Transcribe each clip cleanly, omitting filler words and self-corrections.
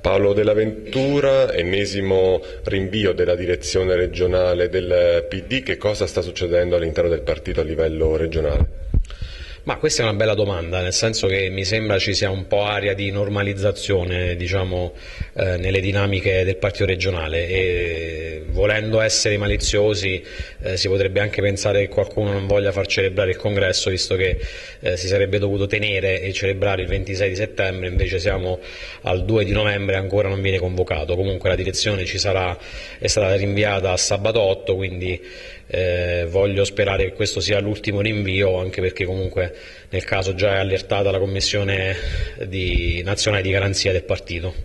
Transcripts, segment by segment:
Paolo Della Ventura, ennesimo rinvio della direzione regionale del PD, che cosa sta succedendo all'interno del partito a livello regionale? Ma questa è una bella domanda, nel senso che mi sembra ci sia un po' aria di normalizzazione, diciamo, nelle dinamiche del partito regionale e volendo essere maliziosi si potrebbe anche pensare che qualcuno non voglia far celebrare il congresso, visto che si sarebbe dovuto tenere e celebrare il 26 di settembre, invece siamo al 2 di novembre e ancora non viene convocato. Comunque la direzione ci sarà, è stata rinviata a sabato 8, quindi voglio sperare che questo sia l'ultimo rinvio, anche perché comunque nel caso già è allertata la Commissione nazionale di garanzia del partito.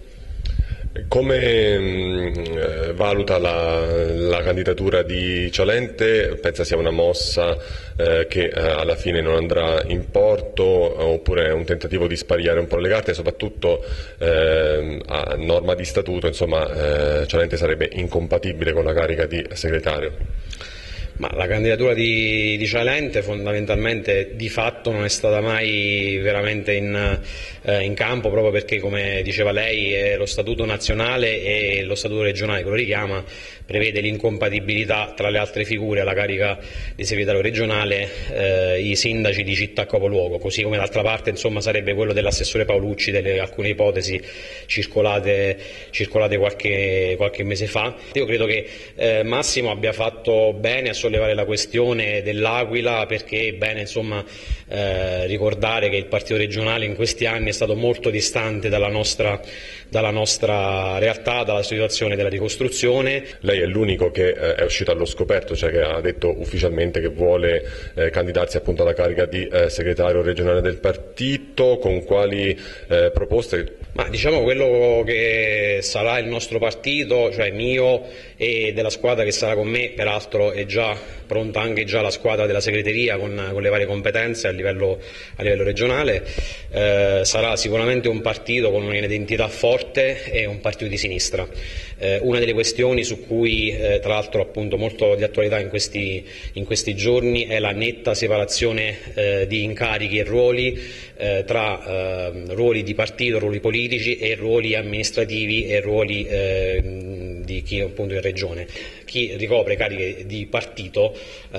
Come valuta la candidatura di Cialente? Pensa sia una mossa che alla fine non andrà in porto, oppure è un tentativo di sparigliare un po' le carte, e soprattutto a norma di statuto, insomma, Cialente sarebbe incompatibile con la carica di segretario? Ma la candidatura di Cialente fondamentalmente di fatto non è stata mai veramente in campo, proprio perché, come diceva lei, lo statuto nazionale e lo statuto regionale che lo richiama prevede l'incompatibilità tra le altre figure alla carica di segretario regionale, i sindaci di città capoluogo, così come d'altra parte insomma sarebbe quello dell'assessore Paolucci, delle alcune ipotesi circolate qualche mese fa. Io credo che Massimo abbia fatto bene a sollevare la questione dell'Aquila, perché è bene insomma ricordare che il partito regionale in questi anni è stato molto distante dalla nostra realtà, dalla situazione della ricostruzione. Lei è l'unico che è uscito allo scoperto, cioè che ha detto ufficialmente che vuole candidarsi appunto alla carica di segretario regionale del partito. Con quali proposte? Ma diciamo quello che sarà il nostro partito, cioè mio e della squadra che sarà con me, peraltro è già pronta anche già la squadra della segreteria con le varie competenze a livello regionale, sarà sicuramente un partito con un'identità forte e un partito di sinistra. Una delle questioni su cui tra l'altro appunto molto di attualità in questi giorni è la netta separazione di incarichi e ruoli tra ruoli di partito, ruoli politici e ruoli amministrativi e ruoli di chi appunto in regione. Chi ricopre cariche di partito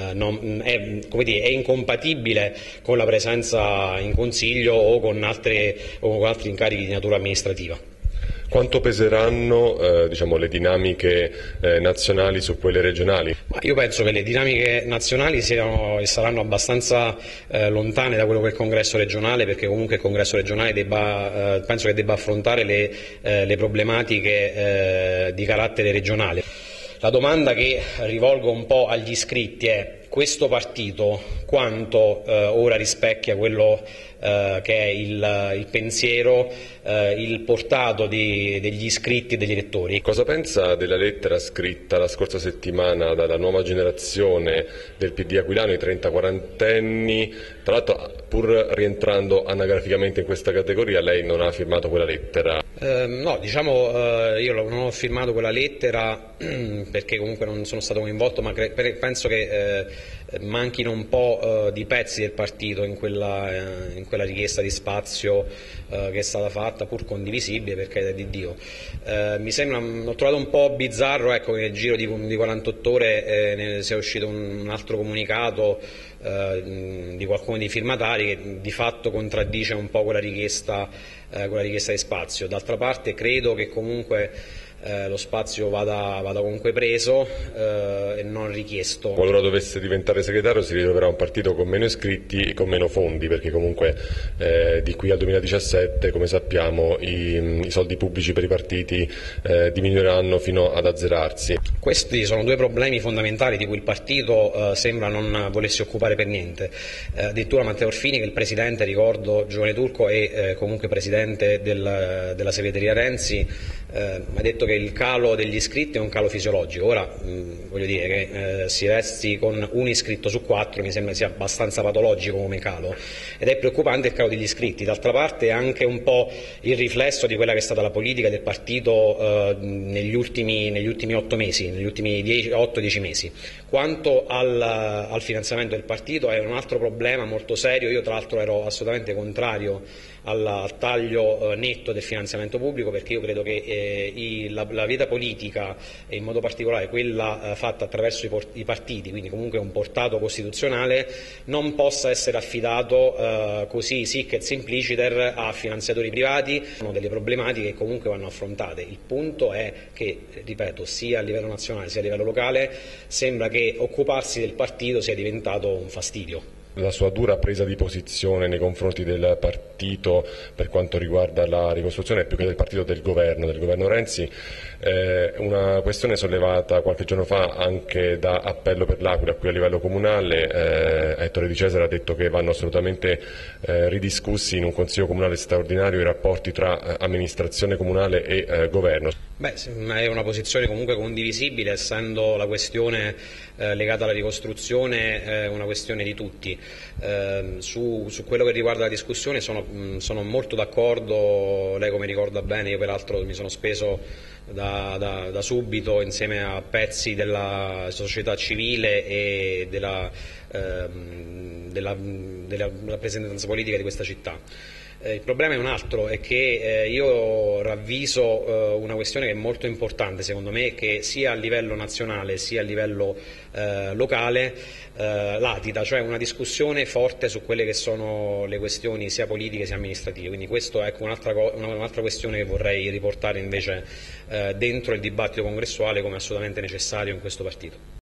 è incompatibile con la presenza in consiglio o con altri incarichi di natura amministrativa. Quanto peseranno diciamo, le dinamiche nazionali su quelle regionali? Ma io penso che le dinamiche nazionali siano e saranno abbastanza lontane da quello che è il congresso regionale, perché comunque il congresso regionale penso che debba affrontare le problematiche di carattere regionale. La domanda che rivolgo un po' agli iscritti è: questo partito quanto ora rispecchia quello che è il pensiero, il portato degli iscritti e degli elettori? Cosa pensa della lettera scritta la scorsa settimana dalla nuova generazione del PD aquilano, i 30-40enni? Tra l'altro, pur rientrando anagraficamente in questa categoria, lei non ha firmato quella lettera. No, diciamo io non ho firmato quella lettera perché comunque non sono stato coinvolto, ma penso che manchino un po' di pezzi del partito in quella richiesta di spazio che è stata fatta, pur condivisibile, per carità di Dio. Ho trovato un po' bizzarro, ecco, che nel giro di 48 ore sia uscito un altro comunicato di qualcuno dei firmatari che di fatto contraddice un po' quella richiesta di spazio. D'altra parte credo che comunque lo spazio vada comunque preso e non richiesto. Qualora dovesse diventare segretario si ritroverà un partito con meno iscritti e con meno fondi, perché comunque di qui al 2017, come sappiamo, i soldi pubblici per i partiti diminuiranno fino ad azzerarsi. Questi sono due problemi fondamentali di cui il partito sembra non volersi occupare per niente. Addirittura Matteo Orfini, che è il presidente, ricordo, Giovane Turco e comunque presidente della segreteria Renzi, ha detto che il calo degli iscritti è un calo fisiologico. Ora voglio dire che si resti con un iscritto su 4 mi sembra sia abbastanza patologico come calo, ed è preoccupante il calo degli iscritti. D'altra parte è anche un po' il riflesso di quella che è stata la politica del partito negli ultimi 8 mesi, negli ultimi 8-10 mesi. Quanto al finanziamento del partito è un altro problema molto serio. Io tra l'altro ero assolutamente contrario al taglio netto del finanziamento pubblico, perché io credo che la vita politica, e in modo particolare quella fatta attraverso i partiti, quindi comunque un portato costituzionale, non possa essere affidato così sic et simpliciter a finanziatori privati. Sono delle problematiche che comunque vanno affrontate. Il punto è che, ripeto, sia a livello nazionale sia a livello locale sembra che occuparsi del partito sia diventato un fastidio. La sua dura presa di posizione nei confronti del partito per quanto riguarda la ricostruzione, più che del partito del governo Renzi, è una questione sollevata qualche giorno fa anche da Appello per l'Aquila, qui a livello comunale. Ettore Di Cesare ha detto che vanno assolutamente ridiscussi in un Consiglio Comunale straordinario i rapporti tra amministrazione comunale e governo. Beh, è una posizione comunque condivisibile, essendo la questione legata alla ricostruzione una questione di tutti. Su quello che riguarda la discussione sono molto d'accordo. Lei, come ricorda bene, io peraltro mi sono speso da subito insieme a pezzi della società civile e della rappresentanza politica di questa città. Il problema è un altro, è che io ravviso una questione che è molto importante secondo me, che sia a livello nazionale sia a livello locale latita, cioè una discussione forte su quelle che sono le questioni sia politiche sia amministrative. Quindi questo è un'altra questione che vorrei riportare invece dentro il dibattito congressuale come assolutamente necessario in questo partito.